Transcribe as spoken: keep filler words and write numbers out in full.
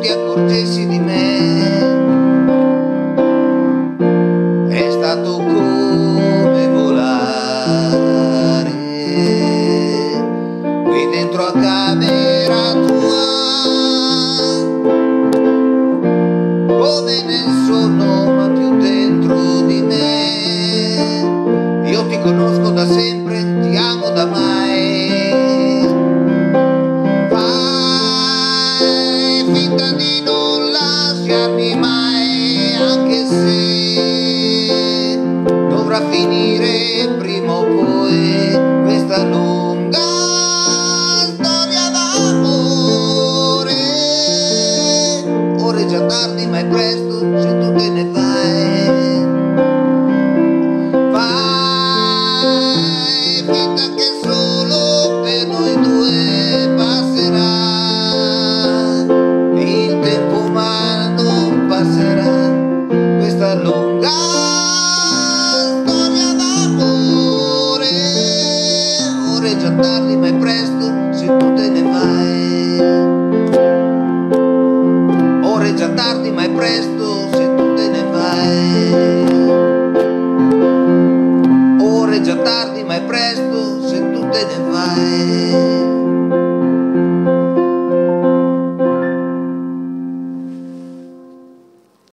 ti accorgessi di me. È stato come volare qui dentro a camera tua, come nel sonno ma più dentro di me. Io ti conosco da sempre, ti amo da mai. Fai finta di non lasciarmi mai, anche se dovrà finire prima o poi questa lunga storia d'amore. Ora è già tardi ma è presto se tu te ne vai. Fai finta che solo per noi due passerà il tempo, ma non passerà questa lunga storia d'amore. Ora è già tardi ma è presto se tu te ne vai. Ora è già tardi ma è presto se tu te ne vai. Ora è già tardi ma è presto se tu te ne vai.